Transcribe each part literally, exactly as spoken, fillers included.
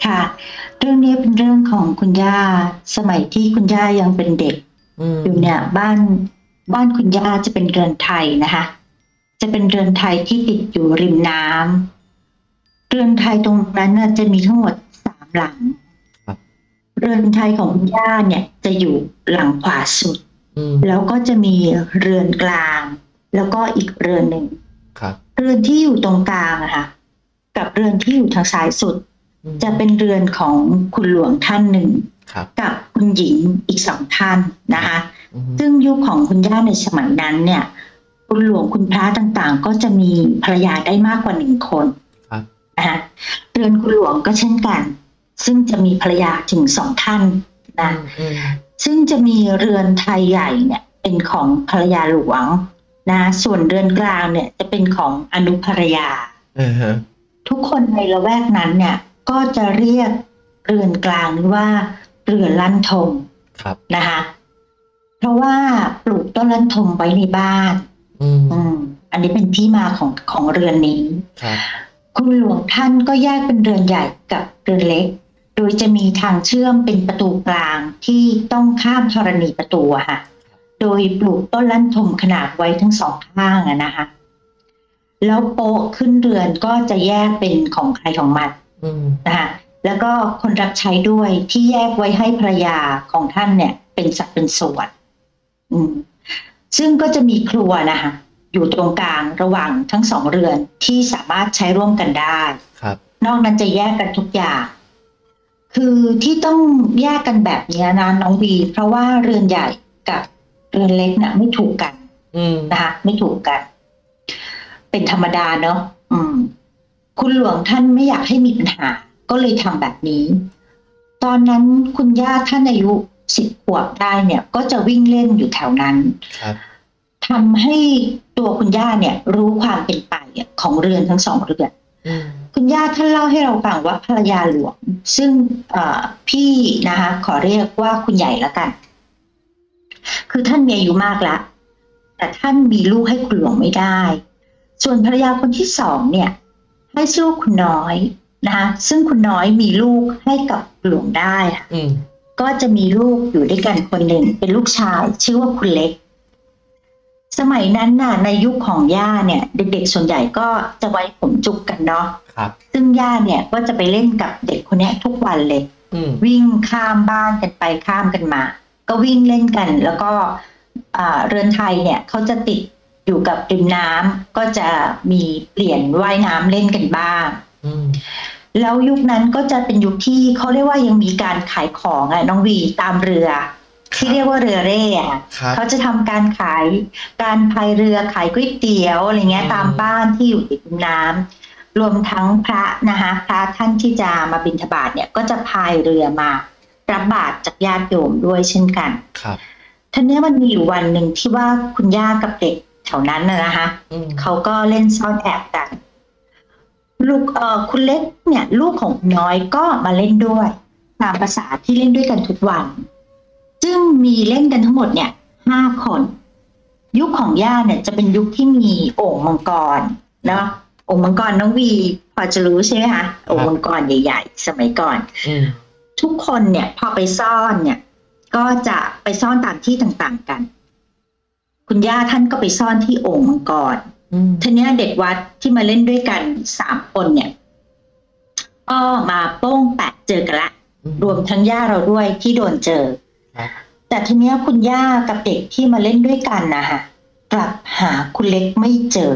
ค่ะเรื่องนี้เป็นเรื่องของคุณย่าสมัยที่คุณย่ายังเป็นเด็กอยู่เนี่ยบ้านบ้านคุณย่าจะเป็นเรือนไทยนะคะจะเป็นเรือนไทยที่ติดอยู่ริมน้ำเรือนไทยตรงนั้นน่ะจะมีทั้งหมดสามหลังเรือนไทยของคุณย่าเนี่ยจะอยู่หลังขวาสุดแล้วก็จะมีเรือนกลางแล้วก็อีกเรือนหนึ่งเรือนที่อยู่ตรงกลางอะค่ะกับเรือนที่อยู่ทางซ้ายสุดจะเป็นเรือนของคุณหลวงท่านหนึ่งกับคุณหญิงอีกสองท่านนะคะซึ่งยุคของคุณย่าในสมัยนั้นเนี่ยคุณหลวงคุณพระต่างๆก็จะมีภรรยาได้มากกว่าหนึ่งคนนะคะเรือนคุณหลวงก็เช่นกันซึ่งจะมีภรรยาถึงสองท่านนะซึ่งจะมีเรือนไทยใหญ่เนี่ยเป็นของภรรยาหลวงนะส่วนเรือนกลางเนี่ยจะเป็นของอนุภรรยาทุกคนในละแวกนั้นเนี่ยก็จะเรียกเรือนกลางว่าเรือนลั่นธมนะคะเพราะว่าปลูกต้นลั่นธมไว้ในบ้านอืมอันนี้เป็นที่มาของของเรือนนี้คุณหลวงท่านก็แยกเป็นเรือนใหญ่กับเรือนเล็กโดยจะมีทางเชื่อมเป็นประตูกลางที่ต้องข้ามธรณีประตูอะค่ะโดยปลูกต้นลั่นธมขนาดไว้ทั้งสองข้างอะนะคะแล้วโป๊ะขึ้นเรือนก็จะแยกเป็นของใครของมันนะคะแล้วก็คนรับใช้ด้วยที่แยกไว้ให้ภรรยาของท่านเนี่ยเป็นสัดเป็นส่วนซึ่งก็จะมีครัวนะคะอยู่ตรงกลางระหว่างทั้งสองเรือนที่สามารถใช้ร่วมกันได้นอกนั้นจะแยกกันทุกอย่างคือที่ต้องแยกกันแบบนี้นะน้องบีเพราะว่าเรือนใหญ่กับเรือนเล็กน่ะไม่ถูกกันนะคะไม่ถูกกันเป็นธรรมดาเนาะคุณหลวงท่านไม่อยากให้มีปัญหาก็เลยทำแบบนี้ตอนนั้นคุณย่าท่านอายุสิบขวบได้เนี่ยก็จะวิ่งเล่นอยู่แถวนั้นทำให้ตัวคุณย่าเนี่ยรู้ความเป็นไปของเรือนทั้งสองเรือนคุณย่าท่านเล่าให้เราฟังว่าภรรยาหลวงซึ่งพี่นะคะขอเรียกว่าคุณใหญ่ละกันคือท่านมีอายุมากแล้วแต่ท่านมีลูกให้คุณหลวงไม่ได้ส่วนภรรยาคนที่สองเนี่ยให้ชื่อว่าคุณน้อยนะคะซึ่งคุณน้อยมีลูกให้กับหลวงได้ก็จะมีลูกอยู่ด้วยกันคนหนึ่งเป็นลูกชายชื่อว่าคุณเล็กสมัยนั้นน่ะในยุคของย่าเนี่ยเด็กๆส่วนใหญ่ก็จะไว้ผมจุกกันเนาะซึ่งย่าเนี่ยก็จะไปเล่นกับเด็กคนนี้ทุกวันเลยวิ่งข้ามบ้านกันไปข้ามกันมาก็วิ่งเล่นกันแล้วก็เรือนไทยเนี่ยเขาจะติดอยู่กับริมน้ำก็จะมีเปลี่ยนว่ายน้ำเล่นกันบ้างแล้วยุคนั้นก็จะเป็นยุคที่เขาเรียกว่ายังมีการขายของอ่ะน้องวีตามเรือที่เรียกว่าเรือเร่อะเขาจะทำการขายการพายเรือขายก๋วยเตี๋ยวอะไรเงี้ยตามบ้านที่อยู่ติดน้ำรวมทั้งพระนะคะพระท่านที่จะมาบิณฑบาตเนี่ยก็จะพายเรือมารับบาตรจากญาติโยมด้วยเช่นกันครับท่านนี้มันมีอยู่วันหนึ่งที่ว่าคุณย่ากับเด็กแถวนั้นนะนะคะเขาก็เล่นซ่อนแอบกันลูกเอ่อคุณเล็กเนี่ยลูกของน้อยก็มาเล่นด้วยตามภาษาที่เล่นด้วยกันทุกวันซึ่งมีเล่นกันทั้งหมดเนี่ยห้าคนยุคของย่าเนี่ยจะเป็นยุคที่มีโอ่งมังกรเนาะโอ่งมังกรน้องวีพอจะรู้ใช่ไหมคะโอ่งมังกรใหญ่ๆสมัยก่อนทุกคนเนี่ยพอไปซ่อนเนี่ยก็จะไปซ่อนตามที่ต่างๆกันคุณย่าท่านก็ไปซ่อนที่โอ่งมังกรทีนี้เด็กวัดที่มาเล่นด้วยกันสามคนเนี่ยก็มาโป้งแปะเจอกันละรวมทั้งย่าเราด้วยที่โดนเจอแต่ทีนี้คุณย่ากับเด็กที่มาเล่นด้วยกันนะคะกลับหาคุณเล็กไม่เจอ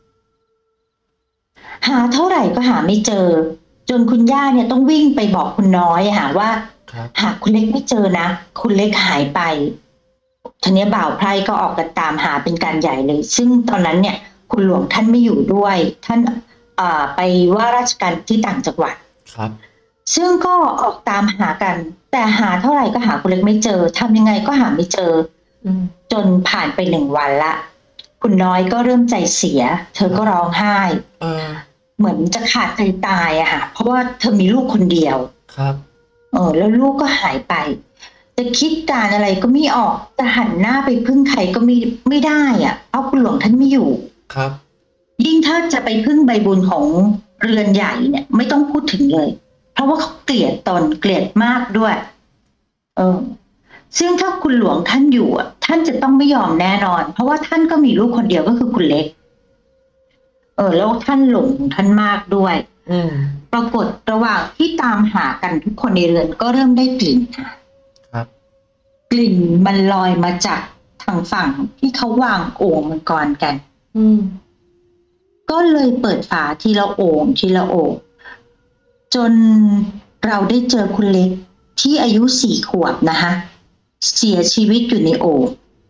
หาเท่าไหร่ก็หาไม่เจอจนคุณย่าเนี่ยต้องวิ่งไปบอกคุณน้อยหาว่าหาคุณเล็กไม่เจอนะคุณเล็กหายไปทีนี้บ่าวไพร่ก็ออกกันตามหาเป็นการใหญ่เลยซึ่งตอนนั้นเนี่ยคุณหลวงท่านไม่อยู่ด้วยท่านไปว่าราชการที่ต่างจังหวัดครับซึ่งก็ออกตามหากันแต่หาเท่าไหร่ก็หาคุณเล็กไม่เจอทำยังไงก็หาไม่เจอจนผ่านไปหนึ่งวันละคุณน้อยก็เริ่มใจเสียเธอก็ร้องไห้เหมือนจะขาดใจตายอะค่ะเพราะว่าเธอมีลูกคนเดียวครับเออแล้วลูกก็หายไปจะคิดการอะไรก็ไม่ออกจะหันหน้าไปพึ่งใครก็ไม่ไม่ได้อ่ะเพราะคุณหลวงท่านไม่อยู่ครับยิ่งถ้าจะไปพึ่งใบบุญของเรือนใหญ่เนี่ยไม่ต้องพูดถึงเลยเพราะว่าเขาเกลียดตนเกลียดมากด้วยเออซึ่งถ้าคุณหลวงท่านอยู่อ่ะท่านจะต้องไม่ยอมแน่นอนเพราะว่าท่านก็มีลูกคนเดียวก็คือคุณเล็กเออแล้วท่านหลงท่านมากด้วยอืมปรากฏระหว่างที่ตามหากันทุกคนในเรือนก็เริ่มได้กลิ่นครับกลิ่นมันลอยมาจากทางฝั่งที่เขาวางโอ่งมังกรกันอืมก็เลยเปิดฝาทีละโอ่งทีละโอ่งจนเราได้เจอคุณเล็กที่อายุสี่ขวบนะคะเสียชีวิตอยู่ในโอ่ง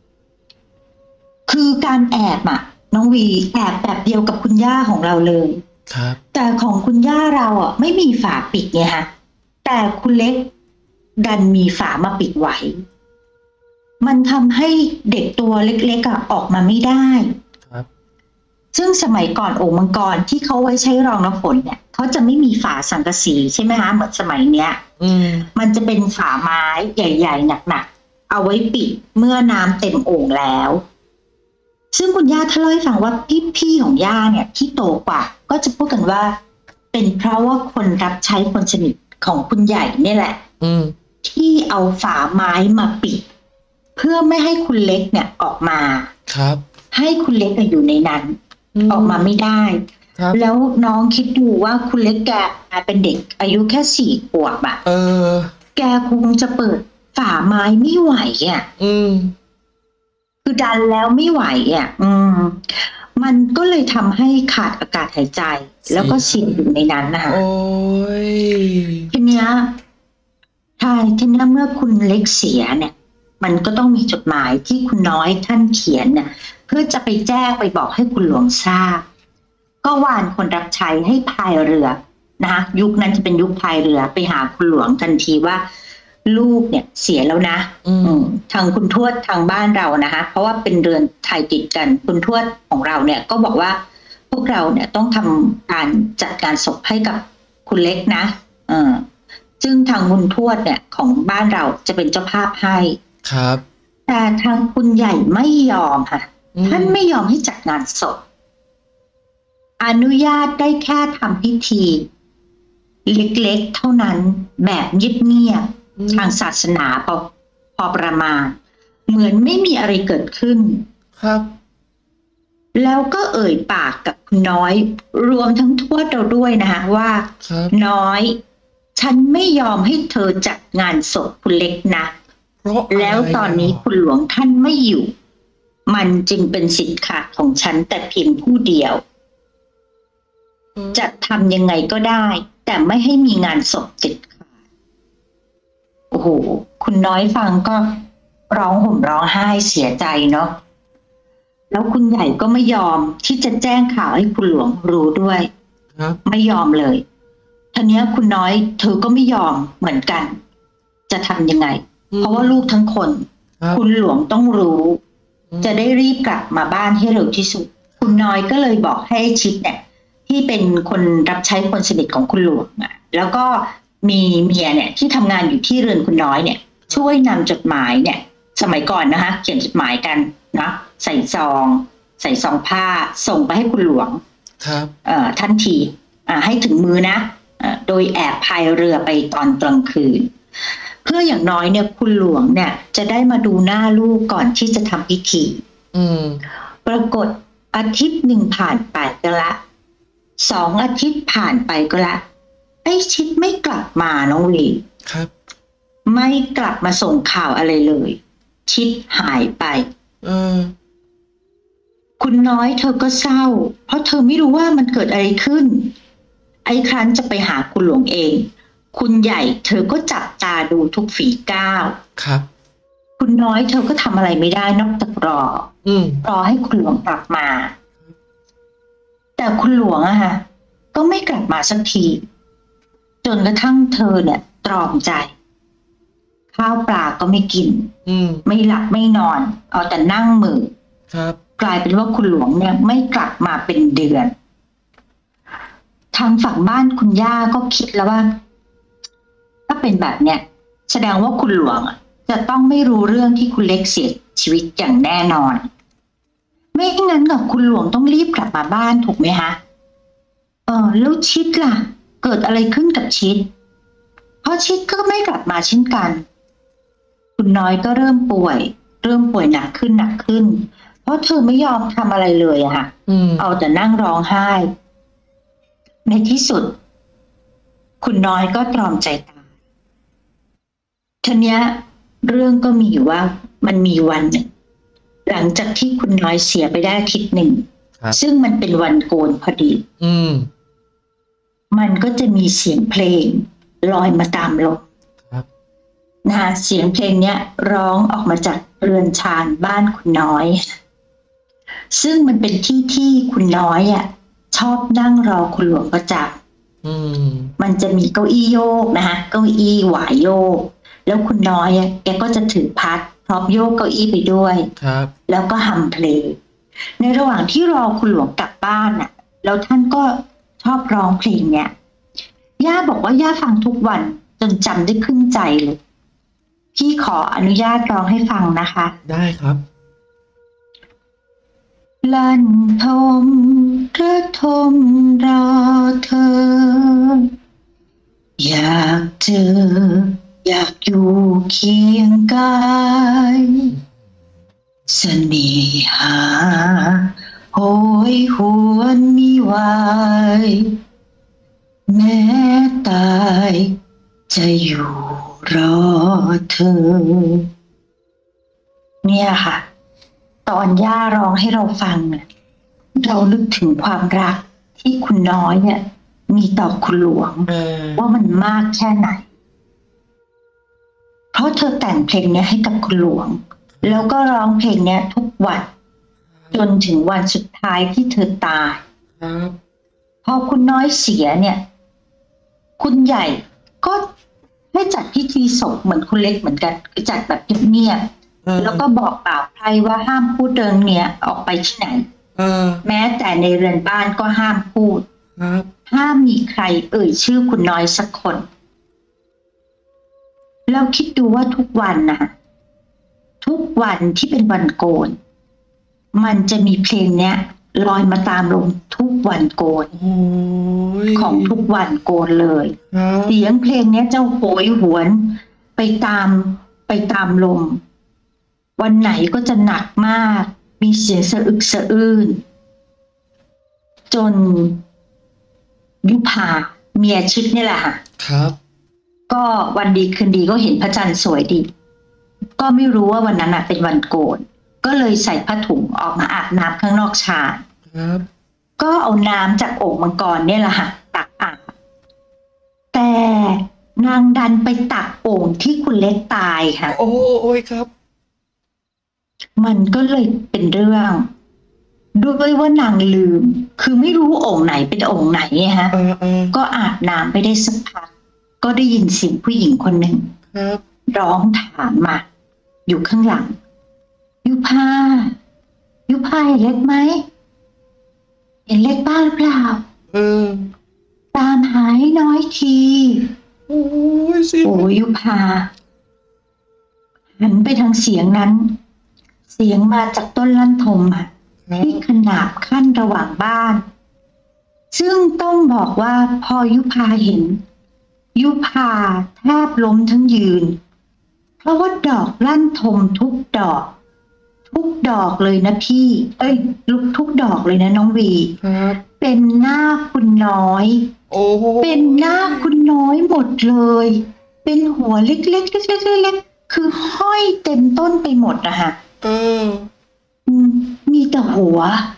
คือการแอบอ่ะน้องวีแอบแบบเดียวกับคุณย่าของเราเลยครับแต่ของคุณย่าเราอ่ะไม่มีฝาปิดไงฮะแต่คุณเล็กดันมีฝามาปิดไว้มันทำให้เด็กตัวเล็กๆอ่ะออกมาไม่ได้ครับซึ่งสมัยก่อนโอ่งมังกรที่เขาไว้ใช้รองน้ำฝนเนี่ยเขาจะไม่มีฝาสังกะสีใช่ไหมคะเหมือนสมัยเนี้ยอืมมันจะเป็นฝาไม้ใหญ่ๆหนักๆเอาไว้ปิดเมื่อน้ำเต็มโอ่งแล้วซึ่งคุณย่าท่านเล่าให้ฟังว่าพี่ๆของย่าเนี่ยที่โตกว่าก็จะพูดกันว่าเป็นเพราะว่าคนรับใช้คนสนิทของคุณใหญ่เนี่ยแหละอืมที่เอาฝาไม้มาปิดเพื่อไม่ให้คุณเล็กเนี่ยออกมาครับให้คุณเล็กอยู่ในนั้นออกมาไม่ได้แล้วน้องคิดดูว่าคุณเล็กแกเป็นเด็กอายุแค่สี่ขวบอะเออแกคงจะเปิดฝาไม้ไม่ไหวอ่ะอืมคือดันแล้วไม่ไหวอ่ะอืมมันก็เลยทำให้ขาดอากาศหายใจแล้วก็เสียอยู่ในนั้นนะคะโอ้ยทีเนี้ยใช่ทีนี้เมื่อคุณเล็กเสียเนี่ยมันก็ต้องมีจดหมายที่คุณน้อยท่านเขียนเนี่ยเพื่อจะไปแจ้งไปบอกให้คุณหลวงทราบก็วานคนรับใช้ให้พายเรือนะคะยุคนั้นจะเป็นยุคพายเรือไปหาคุณหลวงทันทีว่าลูกเนี่ยเสียแล้วนะทางคุณทวดทางบ้านเรานะคะเพราะว่าเป็นเรือนไทยติดกันคุณทวดของเราเนี่ยก็บอกว่าพวกเราเนี่ยต้องทำการจัดการศพให้กับคุณเล็กนะเออซึ่งทางคุณทวดเนี่ยของบ้านเราจะเป็นเจ้าภาพให้ครับแต่ทางคุณใหญ่ไม่ยอมค่ะท่านไม่ยอมให้จัดงานศพอนุญาตได้แค่ทำพิธีเล็กๆเท่านั้นแบบเงียบๆทางศาสนาพอพอประมาณเหมือนไม่มีอะไรเกิดขึ้นครับแล้วก็เอ่ยปากกับคุณน้อยรวมทั้งทวดเราด้วยนะคะว่าน้อยฉันไม่ยอมให้เธอจัดงานศพคุณเล็กนะแล้วตอนนี้คุณหลวงท่านไม่อยู่มันจึงเป็นสิทธิ์ขาดของฉันแต่เพียงผู้เดียวจะทำยังไงก็ได้แต่ไม่ให้มีงานศพเด็ดขาดโอ้โหคุณน้อยฟังก็ร้องห่มร้องไห้เสียใจเนาะแล้วคุณใหญ่ก็ไม่ยอมที่จะแจ้งข่าวให้คุณหลวงรู้ด้วยไม่ยอมเลยทีนี้คุณน้อยเธอก็ไม่ยอมเหมือนกันจะทำยังไงเพราะว่าลูกทั้งคนคุณหลวงต้องรู้จะได้รีบกลับมาบ้านให้เร็วที่สุดคุณน้อยก็เลยบอกให้ชิดเนี่ยที่เป็นคนรับใช้คนสนิทของคุณหลวงอ่ะแล้วก็มีเมียเนี่ยที่ทำงานอยู่ที่เรือนคุณน้อยเนี่ยช่วยนำจดหมายเนี่ยสมัยก่อนนะคะเขียนจดหมายกันนะใส่ซองใส่ซองผ้าส่งไปให้คุณหลวงครับเอ่อทันทีอ่าให้ถึงมือนะอ่าโดยแอบพายเรือไปตอนกลางคืนเพื่ออย่างน้อยเนี่ยคุณหลวงเนี่ยจะได้มาดูหน้าลูกก่อนที่จะทำพิธีอืมปรากฏอาทิตย์หนึ่งผ่านไปก็ละสองอาทิตย์ผ่านไปก็ละไอ้ชิดไม่กลับมาน้องวีครับไม่กลับมาส่งข่าวอะไรเลยชิดหายไปอืมคุณน้อยเธอก็เศร้าเพราะเธอไม่รู้ว่ามันเกิดอะไรขึ้นไอ้ครั้นจะไปหาคุณหลวงเองคุณใหญ่เธอก็จับตาดูทุกฝีก้าวครับคุณน้อยเธอก็ทำอะไรไม่ได้นอกจากรออืมรอให้คุณหลวงกลับมาแต่คุณหลวงอะค่ะก็ไม่กลับมาสักทีจนกระทั่งเธอเนี่ยตรอมใจข้าวปลาก็ไม่กินอืมไม่หลับไม่นอนเอาแต่นั่งมือครับกลายเป็นว่าคุณหลวงเนี่ยไม่กลับมาเป็นเดือนทางฝั่งบ้านคุณย่าก็คิดแล้วว่าถ้าเป็นแบบเนี้ยแสดงว่าคุณหลวงจะต้องไม่รู้เรื่องที่คุณเล็กเสียชีวิตอย่างแน่นอนไม่งั้นกับคุณหลวงต้องรีบกลับมาบ้านถูกไหมคะเออแล้วชิดล่ะเกิดอะไรขึ้นกับชิดพอชิดก็ไม่กลับมาเช่นกันคุณน้อยก็เริ่มป่วยเริ่มป่วยหนักขึ้นหนักขึ้นเพราะเธอไม่ยอมทำอะไรเลยอะค่ะเอาแต่นั่งร้องไห้ในที่สุดคุณน้อยก็ตรอมใจตายทีเนี้ยเรื่องก็มีอยู่ว่ามันมีวันหนึ่งหลังจากที่คุณน้อยเสียไปได้อาทิตย์หนึ่งซึ่งมันเป็นวันโกนพอดีอืมมันก็จะมีเสียงเพลงลอยมาตามลมนะคะเสียงเพลงเนี้ยร้องออกมาจากเรือนชานบ้านคุณน้อยซึ่งมันเป็นที่ที่คุณน้อยอ่ะชอบนั่งรอคุณหลวงประจักษ์มันจะมีเก้าอี้โยกนะคะเก้าอี้หวายโยกแล้วคุณน้อยอ่ะแกก็จะถือพัดพร้อมโยกเก้าอี้ไปด้วยครับแล้วก็ฮัมเพลงในระหว่างที่รอคุณหลวงกลับบ้านอ่ะแล้วท่านก็ชอบร้องเพลงเนี้ยย่าบอกว่าย่าฟังทุกวันจนจำได้ขึ้นใจเลยพี่ขออนุญาตร้องให้ฟังนะคะได้ครับลั่นทมระทมรอเธออยากเจออยากอยู่เคียงกายเสน่หาโหยหวนมิวายแม้ตายจะอยู่รอเธอเนี่ยค่ะตอนย่าร้องให้เราฟังเนี่ยเรานึกถึงความรักที่คุณน้อยเนี่ยมีต่อคุณหลวงว่ามันมากแค่ไหนเพราะเธอแต่งเพลงนี้ให้กับคุณหลวงแล้วก็ร้องเพลงนี้ทุกวันจนถึงวันสุดท้ายที่เธอตายพอคุณน้อยเสียเนี่ยคุณใหญ่ก็ให้จัดพิธีศพเหมือนคุณเล็กเหมือนกันคือจัดแบบเงียบๆแล้วก็บอกเปล่าใครว่าห้ามพูดเรื่องเนี้ยออกไปที่ไหนแม้แต่ในเรือนบ้านก็ห้ามพูดห้ามมีใครเอ่ยชื่อคุณน้อยสักคนแล้วคิดดูว่าทุกวันนะทุกวันที่เป็นวันโกนมันจะมีเพลงเนี้ยลอยมาตามลมทุกวันโกนของทุกวันโกนเลยเสียงเพลงเนี้ยเจ้าโหยหวนไปตามไปตามลมวันไหนก็จะหนักมากมีเสียงสะอึกสะอื้นจนยุพาเมียชิดนี่แหละค่ะครับก็วันดีคืนดีก็เห็นพระจันทร์สวยดีก็ไม่รู้ว่าวันนั้นเป็นวันโกนก็เลยใส่ผ้าถุงออกมาอาบน้ำข้างนอกชานครับก็เอาน้ำจากโอ่งมังกรเนี่ยแหละค่ะตักอาบแต่นางดันไปตักโอ่งที่คุณเล็กตายค่ะโอ้โอ้ยครับมันก็เลยเป็นเรื่องด้วยว่านางลืมคือไม่รู้โอ่งไหนเป็นโอ่งไหนฮะก็อาบน้ำไปได้สักพักก็ได้ยินเสียงผู้หญิงคนหนึ่งร้องถามมาอยู่ข้างหลังยุพายุพาเห็นเล็กไหมเห็นเล็กบ้างหรือเปล่าเออตามหาให้น้อยทีโอ้ยสิโอ้ยุพาหันไปทางเสียงนั้นเสียงมาจากต้นลั่นทมอ่ะที่ขนาบขั้นระหว่างบ้านซึ่งต้องบอกว่าพอยุพาเห็นยุพาแทบล้มทั้งยืนเพราะว่าดอกลั่นทมทุกดอกทุกดอกเลยนะพี่เอ้ยลุกทุกดอกเลยนะน้องวีเป็นหน้าคุณน้อยโอ้เป็นหน้าคุณน้อยหมดเลยเป็นหัวเล็กๆเล็กๆๆคือห้อยเต็มต้นไปหมดอะค่ะเออมีแต่หัว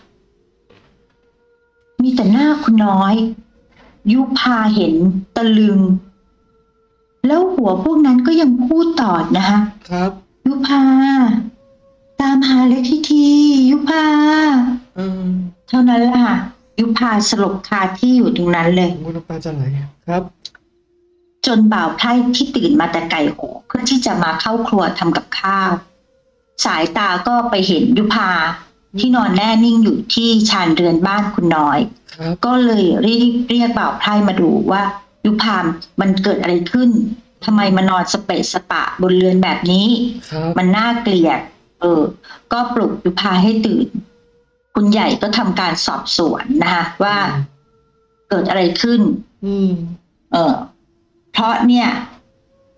มีแต่หน้าคุณน้อยยุพาเห็นตะลึงแล้วหัวพวกนั้นก็ยังพูดต่อนะคะครับยุพาตามหาเล็กทีทียุพาเท่านั้นล่ะยุพาสลบคาที่อยู่ตรงนั้นเลยมุนปาจะไหนครับจนบ่าวไพร่ที่ตื่นมาแต่ไก่โหเพื่อที่จะมาเข้าครัวทำกับข้าวสายตาก็ไปเห็นยุพาที่นอนแน่นิ่งอยู่ที่ชานเรือนบ้านคุณน้อยก็เลยเรียกเรียกบ่าวไพร่มาดูว่ายุพามันเกิดอะไรขึ้นทำไมมานอนสเปะสปะบนเรือนแบบนี้มันน่าเกลียดเออก็ปลุกยุพาให้ตื่นคุณใหญ่ก็ทำการสอบสวนนะคะว่าเกิดอะไรขึ้นอืมเออเพราะเนี่ย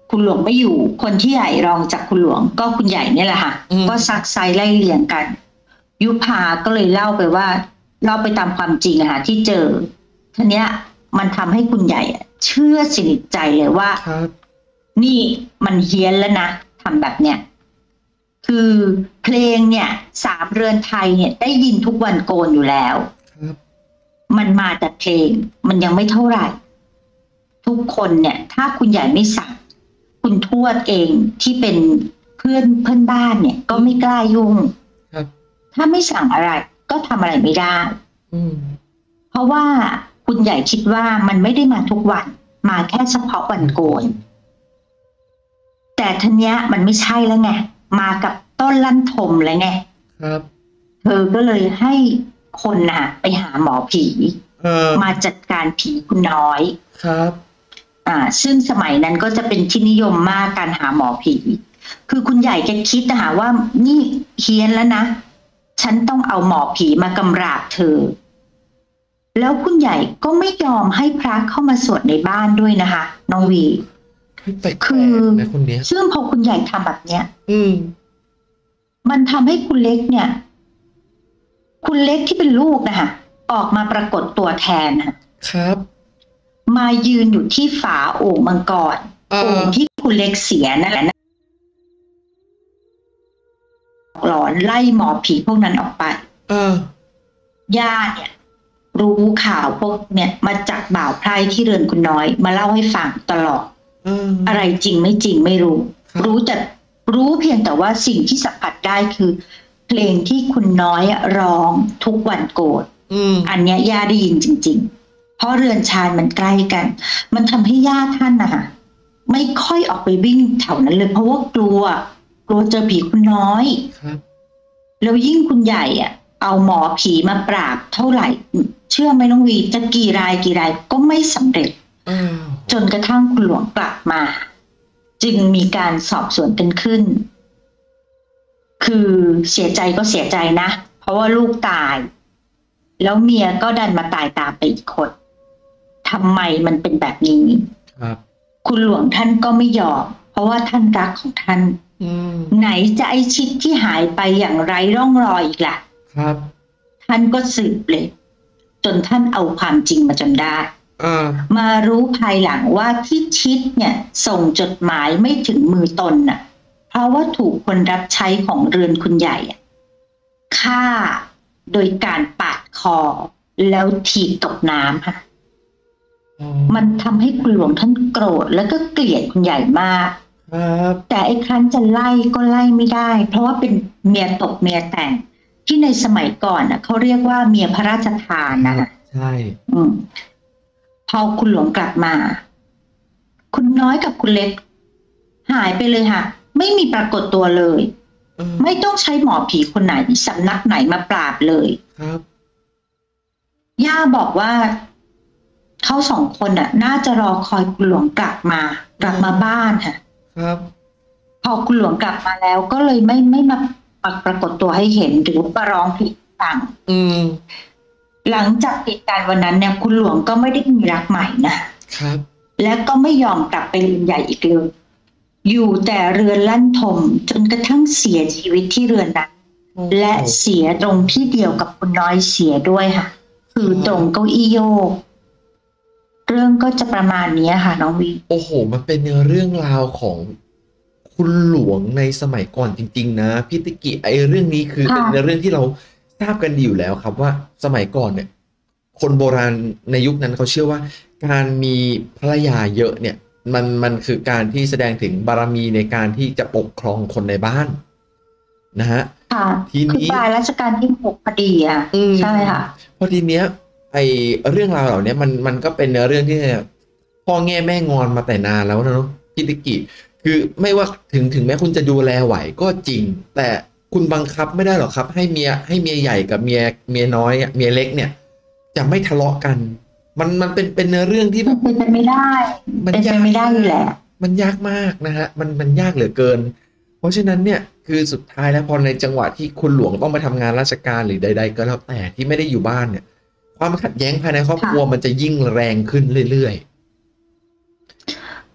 คุณหลวงไม่อยู่คนที่ใหญ่รองจากคุณหลวงก็คุณใหญ่เนี่ยแหละค่ะก็ซักไซไล่เลี่ยงกันยุพาก็เลยเล่าไปว่าเล่าไปตามความจริงอะค่ะที่เจอทีเนี้ยมันทำให้คุณใหญ่เชื่อสนิทใจเลยว่านี่มันเฮี้ยนแล้วนะทำแบบเนี้ยคือเพลงเนี่ยสามเรือนไทยเนี่ยได้ยินทุกวันโกนอยู่แล้วมันมาแต่เพลงมันยังไม่เท่าไหร่ทุกคนเนี่ยถ้าคุณใหญ่ไม่สั่งคุณทวดเองที่เป็นเพื่อนเพื่อนบ้านเนี่ยก็ไม่กล้ายุ่งถ้าไม่สั่งอะไรก็ทำอะไรไม่ได้เพราะว่าคุณใหญ่คิดว่ามันไม่ได้มาทุกวันมาแค่เฉพาะวันโกนแต่ทีเนี้ยมันไม่ใช่แล้วไงมากับต้นลั่นทมแล้วไงครับเธอก็เลยให้คนน่ะไปหาหมอผีมาจัดการผีคุณน้อยครับอ่าซึ่งสมัยนั้นก็จะเป็นที่นิยมมากการหาหมอผีคือคุณใหญ่แกคิดนะคะว่านี่เฮี้ยนแล้วนะฉันต้องเอาหมอผีมากำราบเธอแล้วคุณใหญ่ก็ไม่ยอมให้พระเข้ามาสวดในบ้านด้วยนะคะน้องวีคือซึ่งพอคุณใหญ่ทำแบบเนี้ยอืมมันทำให้คุณเล็กเนี่ยคุณเล็กที่เป็นลูกนะคะออกมาปรากฏตัวแทนครับมายืนอยู่ที่ฝาโอ่งมังกรโอ่งที่คุณเล็กเสียนั่นแหละหลอนไล่หมอผีพวกนั้นออกไปเออย่าเนี่ยรู้ข่าวพวกเนี่ยมาจากบ่าวไพร่ที่เรือนคุณน้อยมาเล่าให้ฟังตลอดอะไรจริงไม่จริงไม่รู้รู้แต่รู้เพียงแต่ว่าสิ่งที่สัมผัสได้คือเพลงที่คุณน้อยร้องทุกวันโกรธอันเนี้ยย่าได้ยินจริงๆเพราะเรือนชานมันใกล้กันมันทำให้ย่าท่านนะคะไม่ค่อยออกไปวิ่งแถวนั้นเลยเพราะว่ากลัวกลัวเจอผีคุณน้อยแล้วยิ่งคุณใหญ่อ่ะเอาหมอผีมาปราบเท่าไหร่เชื่อไหมน้องวีจะกี่รายกี่รายก็ไม่สำเร็จจนกระทั่งคุณหลวงกลับมาจึงมีการสอบสวนกันขึ้นคือเสียใจก็เสียใจนะเพราะว่าลูกตายแล้วเมียก็ดันมาตายตามไปอีกคนทำไมมันเป็นแบบนี้ครับคุณหลวงท่านก็ไม่ยอมเพราะว่าท่านรักของท่านไหนจะไอชิดที่หายไปอย่างไร้ร่องรอยอีกล่ะครับท่านก็สืบเลยจนท่านเอาความจริงมาจนได้มารู้ภายหลังว่าที่ชิดเนี่ยส่งจดหมายไม่ถึงมือตนน่ะเพราะว่าถูกคนรับใช้ของเรือนคุณใหญ่ฆ่าโดยการปาดคอแล้วถีบตกน้ำค่ะมันทำให้คุณหลวงท่านโกรธแล้วก็เกลียดคุณใหญ่มากแต่ไอ้ครั้นจะไล่ก็ไล่ไม่ได้เพราะว่าเป็นเมียตกเมียแต่งที่ในสมัยก่อนน่ะเขาเรียกว่าเมียพระราชทานนะคะใช่อืมพอคุณหลวงกลับมาคุณน้อยกับคุณเล็กหายไปเลยค่ะไม่มีปรากฏตัวเลยไม่ต้องใช้หมอผีคนไหนสำนักไหนมาปราบเลยครับย่าบอกว่าเขาสองคนน่ะน่าจะรอคอยคุณหลวงกลับมากลับมาบ้านค่ะครับพอคุณหลวงกลับมาแล้วก็เลยไม่ไม่มาปรากฏตัวให้เห็นหรือประร้องผิดต่างอืมหลังจากเหตุการณ์วันนั้นเนี่ยคุณหลวงก็ไม่ได้มีรักใหม่นะครับและก็ไม่ยอมกลับไปเรือนใหญ่อีกเลยอยู่แต่เรือนลั่นทมจนกระทั่งเสียชีวิตที่เรือนนั้นและเสียตรงที่เดียวกับคุณน้อยเสียด้วยค่ะคือตรงเก้าอี้โยกเรื่องก็จะประมาณนี้ค่ะน้องวีโอ้โหมันเป็นเรื่องราวของคุณหลวงในสมัยก่อนจริงๆนะพี่ติกิไอเรื่องนี้คือเป็นเรื่องที่เราทราบกันดีอยู่แล้วครับว่าสมัยก่อนเนี่ยคนโบราณในยุคนั้นเขาเชื่อว่าการมีภรรยาเยอะเนี่ยมันมันคือการที่แสดงถึงบารมีในการที่จะปกครองคนในบ้านนะฮะทีนี้ปลายรัชกาลที่หกพอดีอ่ะใช่ค่ะพอทีเนี้ยไอเรื่องราวเหล่านี้มันมันก็เป็นเรื่องที่พ่อแง่แม่งอนมาแต่นานแล้วนะเนาะพี่ติกิคือไม่ว่าถึงถึงแม้คุณจะดูแลไหวก็จริงแต่คุณบังคับไม่ได้หรอกครับให้เมียให้เมียใหญ่กับเมียเมียน้อยเมียเล็กเนี่ยจะไม่ทะเลาะกันมันมันเป็นเป็นเรื่องที่แบบเป็นไปไม่ได้มันยากไม่ได้อยู่แหละมันยากมากนะฮะมันมันยากเหลือเกินเพราะฉะนั้นเนี่ยคือสุดท้ายแล้วพอในจังหวะที่คุณหลวงต้องไปทำงานราชการหรือใดๆก็แล้วแต่ที่ไม่ได้อยู่บ้านเนี่ยความขัดแย้งภายในครอบครัวมันจะยิ่งแรงขึ้นเรื่อยๆ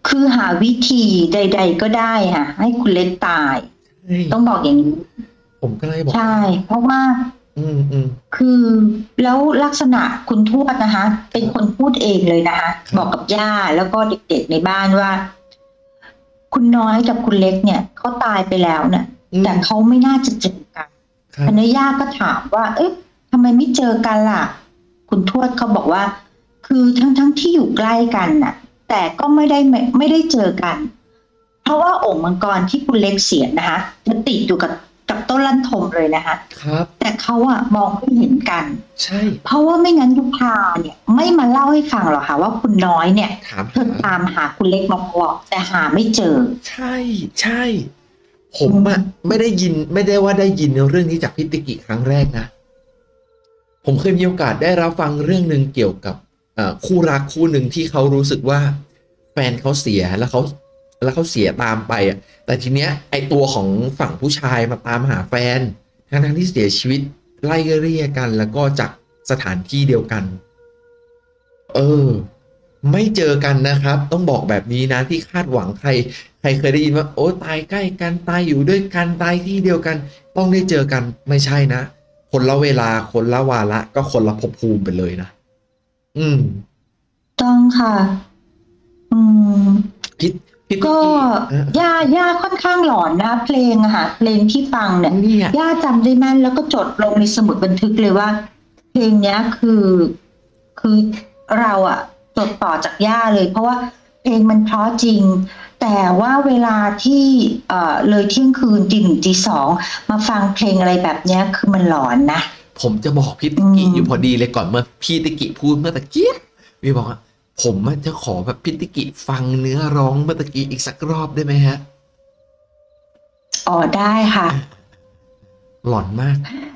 คือหาวิธีใดๆก็ได้ค่ะให้คุณเล็กตายต้องบอกอย่างนี้ผมก็เลยบอกใช่เพราะว่าอืมอืมคือแล้วลักษณะคุณทวดนะคะเป็นคนพูดเองเลยนะคะบอกกับย่าแล้วก็เด็กๆในบ้านว่าคุณน้อยกับคุณเล็กเนี่ยเขาตายไปแล้วเนี่ยแต่เขาไม่น่าจะเจอกันภรรยาก็ถามว่าเอ๊ะทำไมไม่เจอกันล่ะคุณทวดเขาบอกว่าคือทั้งทั้งที่อยู่ใกล้กันน่ะแต่ก็ไม่ได้ไม่ไม่ได้เจอกันเพราะว่าองค์มังกรที่คุณเล็กเสียนะคะจะติดอยู่กับกับต้นลั่นทมเลยนะคะครับแต่เขาอะมองไม่เห็นกันใช่เพราะว่าไม่งั้นยุพาเนี่ยไม่มาเล่าให้ฟังหรอกค่ะว่าคุณน้อยเนี่ยเธอตามหาคุณเล็กมาบอกแต่หาไม่เจอใช่ใช่ผมอะไม่ได้ยินไม่ได้ว่าได้ยินเรื่องนี้จากพิติกิครั้งแรกนะผมเคยมีโอกาสได้รับฟังเรื่องหนึ่งเกี่ยวกับคู่รักคู่หนึ่งที่เขารู้สึกว่าแฟนเขาเสียแล้วเขาแล้วเขาเสียตามไปอ่ะแต่ทีเนี้ยไอตัวของฝั่งผู้ชายมาตามหาแฟนทั้งทั้งที่เสียชีวิตไล่เรียกกันแล้วก็จากสถานที่เดียวกันเออไม่เจอกันนะครับต้องบอกแบบนี้นะที่คาดหวังใครใครเคยได้ยินว่าโอ้ตายใกล้กันตายอยู่ด้วยกันตายที่เดียวกันต้องได้เจอกันไม่ใช่นะคนละเวลาคนละวาระก็คนละภพภูมิไปเลยนะอืมต้องค่ะอืมพิษก็ย่าย่าค่อนข้างหลอนนะเพลงอะค่ะเพลงที่ฟังเนี่ยย่าจำได้แม่นแล้วก็จดลงในสมุดบันทึกเลยว่าเพลงเนี้ยคือคือเราอะจดต่อจากย่าเลยเพราะว่าเพลงมันเพราะจริงแต่ว่าเวลาที่เอ่อเลยเที่ยงคืนตีหนึ่งตีสองมาฟังเพลงอะไรแบบเนี้ยคือมันหลอนนะผมจะบอกพี่ติกิอยู่พอดีเลยก่อนเมื่อพี่ติกิพูดเมื่อตะกี้พี่บอกว่าผมจะขอแบบพิติกิฟังเนื้อร้องเมื่อตะกี้อีกสักรอบได้ไหมฮะอ๋อได้ค่ะหลอนมาก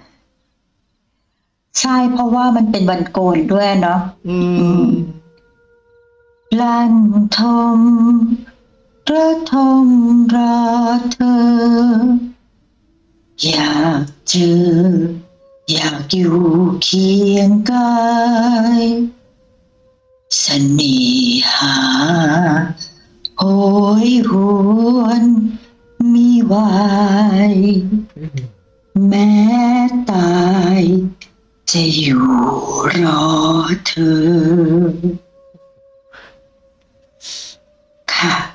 ใช่เพราะว่ามันเป็นวันโกนด้วยเนาะอืมลั่นทมระทมรอเธออยากเจออยากอยู่เคียงกายเสน่หาโหยหวนมีวายแม้ตายจะอยู่รอเธอค่ะ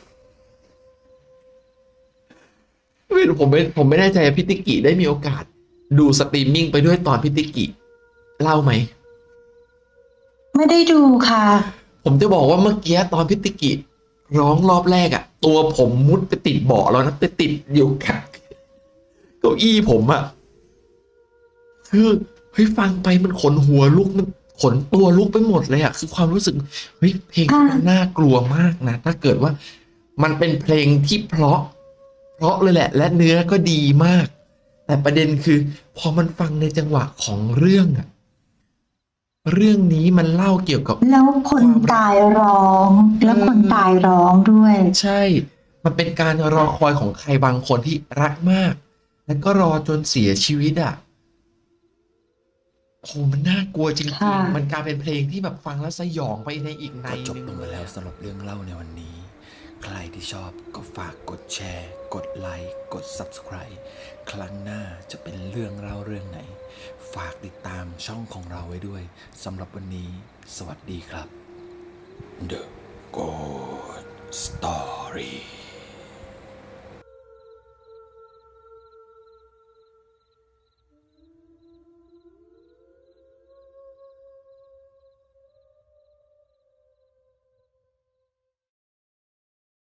ไม่รู้ผมไม่ผมไม่แน่ใจพิติกิได้มีโอกาสดูสตรีมมิ่งไปด้วยตอนพิติกิเล่าไหมไม่ได้ดูค่ะผมจะบอกว่าเมื่อกี้ตอนพิติกิร้องรอบแรกอะตัวผมมุดไปติดเบาะแล้วนะไปติดอยู่กับเก้าอี้ผมอะคือเฮ้ยฟังไปมันขนหัวลุกมันขนตัวลุกไปหมดเลยอะคือความรู้สึกเฮ้ยเพลงมันน่ากลัวมากนะถ้าเกิดว่ามันเป็นเพลงที่เพราะเพราะเลยแหละและเนื้อก็ดีมากแต่ประเด็นคือพอมันฟังในจังหวะของเรื่องอะเรื่องนี้มันเล่าเกี่ยวกับแล้วคนตายร้องแล้วคนตายร้องด้วยใช่มันเป็นการรอคอยของใครบางคนที่รักมากแล้วก็รอจนเสียชีวิตอ่ะโอ้มันน่ากลัวจริงๆมันกลายเป็นเพลงที่แบบฟังแล้วสยองไปในอีกในจบลงมาแล้วสำหรับเรื่องเล่าในวันนี้ใครที่ชอบก็ฝากกดแชร์กดไลค์กด ซับสไครบ์ ครั้งหน้าจะเป็นเรื่องเล่าเรื่องไหนฝากติดตามช่องของเราไว้ด้วยสำหรับวันนี้สวัสดีครับ The Ghost Story